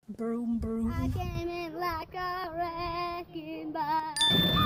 Broom, broom. I came in like a wrecking ball.